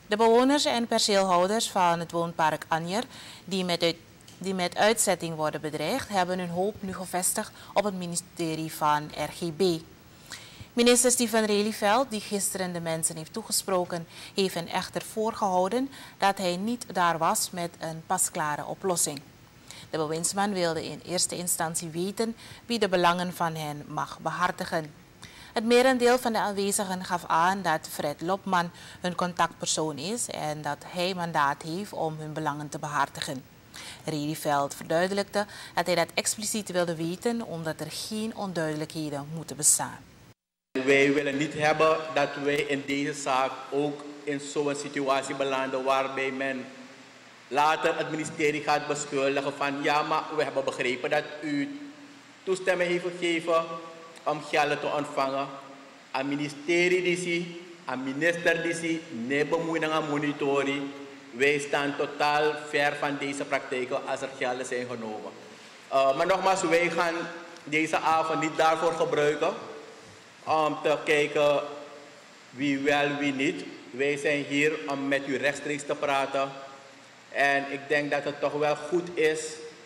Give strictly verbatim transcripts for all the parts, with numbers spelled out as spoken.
De bewoners en perceelhouders van het woonpark Anjer, die met, uit, die met uitzetting worden bedreigd, hebben hun hoop nu gevestigd op het ministerie van R G B. Minister Steven Reliveld, die gisteren de mensen heeft toegesproken, heeft hen echter voorgehouden dat hij niet daar was met een pasklare oplossing. De bewindsman wilde in eerste instantie weten wie de belangen van hen mag behartigen. Het merendeel van de aanwezigen gaf aan dat Fred Lopman hun contactpersoon is en dat hij mandaat heeft om hun belangen te behartigen. Reliveld verduidelijkte dat hij dat expliciet wilde weten omdat er geen onduidelijkheden moeten bestaan. Wij willen niet hebben dat wij in deze zaak ook in zo'n situatie belanden waarbij men later het ministerie gaat beschuldigen van ja, maar we hebben begrepen dat u toestemming heeft gegeven om geld te ontvangen. Aan ministerie die zie, aan minister die zie, nee bemoeiening aan monitoring. Wij staan totaal ver van deze praktijken als er gelden zijn genomen. Uh, maar nogmaals, wij gaan deze avond niet daarvoor gebruiken om te kijken wie wel, wie niet. Wij zijn hier om met u rechtstreeks te praten. En ik denk dat het toch wel goed is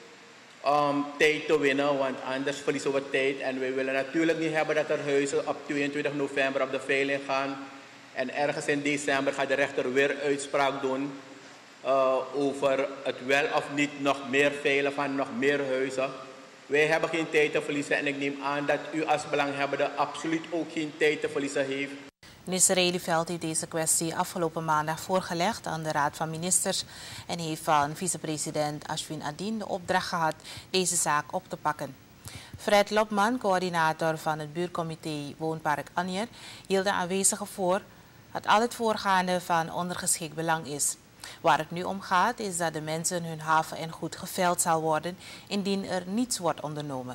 om tijd te winnen, want anders verliezen we tijd. En we willen natuurlijk niet hebben dat er huizen op tweeëntwintig november op de veiling gaan. En ergens in december gaat de rechter weer uitspraak doen uh, over het wel of niet nog meer veilen van nog meer huizen. Wij hebben geen tijd te verliezen en ik neem aan dat u als belanghebbende absoluut ook geen tijd te verliezen heeft. Minister Reliveld heeft deze kwestie afgelopen maandag voorgelegd aan de Raad van Ministers en heeft van vicepresident Ashwin Adin de opdracht gehad deze zaak op te pakken. Fred Lopman, coördinator van het buurcomité Woonpark Anjer, hield de aanwezigen voor dat al het voorgaande van ondergeschikt belang is. Waar het nu om gaat is dat de mensen hun haven en goed geveild zal worden indien er niets wordt ondernomen.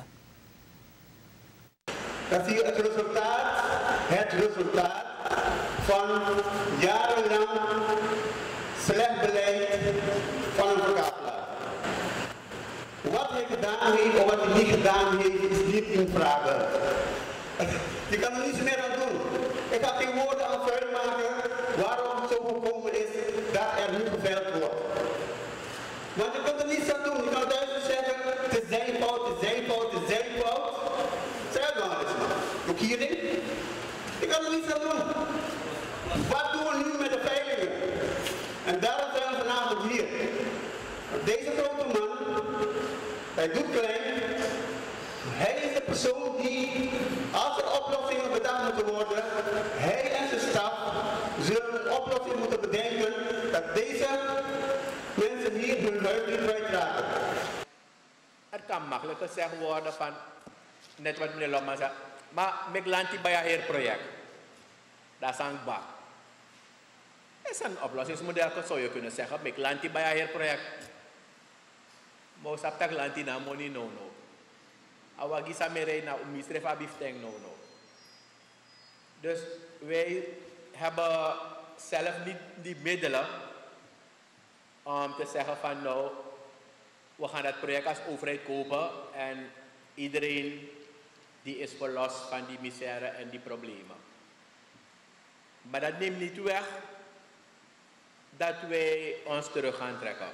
Dat is het resultaat, het resultaat van jarenlang slecht beleid van een verkapelaar. Wat hij gedaan heeft of wat hij niet gedaan heeft, is niet in vragen. Je kan er niets meer aan doen. Ik ga geen woorden aan vuil maken waarom het zo gekomen is dat er nu geveild wordt. Want je kunt er niets aan doen. Je kan duizend zeggen, het is zijn fout, het is zijn fout, het is zijn fout. Zeg dan eens maar. Ook hierin. Ik kan er niets aan doen. Wat doen we nu met de veilingen? En daarom zijn we vanavond hier. Deze grote man, hij doet klein. Hij is de persoon die, als er oplossingen bedacht moeten worden, hij en zijn staf zullen een oplossing moeten bedenken dat deze mensen hier hun huis niet kwijtraken. Er kan makkelijk gezegd worden van, net wat meneer Lopman zei, maar Miglanti Bayaheer project, dat is een bak. Dat is een oplossingsmodel, zou je kunnen zeggen, Miglanti Bayaheer project. Maar we hebben Miglanti na money no no. Awagi samerei na umistre fa bifteng no no. Dus wij hebben zelf niet die middelen om te zeggen van nou, we gaan dat project als overheid kopen en iedereen die is verlost van die misère en die problemen. Maar dat neemt niet weg dat wij ons terug gaan trekken.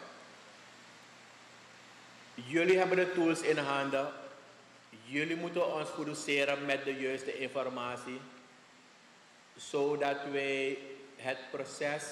Jullie hebben de tools in handen. Jullie moeten ons produceren met de juiste informatie, zodat wij het proces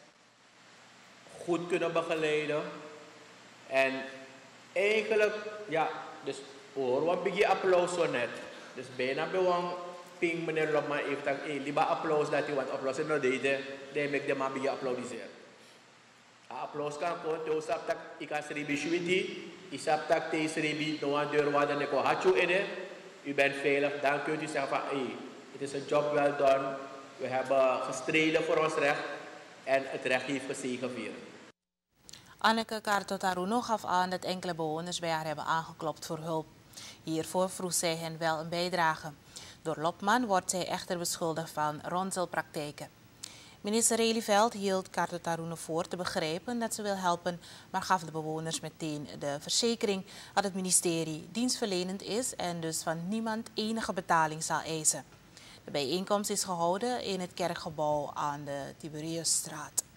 goed kunnen begeleiden. En eigenlijk, ja, dus hoor, wat begin applaus zo net. Dus bijna belang ping meneer Lopman heeft dat, hé, liever applaus dat hij wat oplossen nou deed, dan heb ik de man begin applaudisseren. Applaus kan komen, toen snap dat ik kan schrijven, schwiti. Ik snap dat ik schrijven, no one deur waar dan ik al had je in. U bent veilig, dan kunt u zeggen van, hé, het is een job well done. We hebben gestreden voor ons recht en het recht heeft gezegevierd. Anneke Kartotaruno gaf aan dat enkele bewoners bij haar hebben aangeklopt voor hulp. Hiervoor vroeg zij hen wel een bijdrage. Door Lopman wordt zij echter beschuldigd van ronselpraktijken. Minister Reliveld hield Kartotaruno voor te begrijpen dat ze wil helpen, maar gaf de bewoners meteen de verzekering dat het ministerie dienstverlenend is en dus van niemand enige betaling zal eisen. De bijeenkomst is gehouden in het kerkgebouw aan de Tiberiusstraat.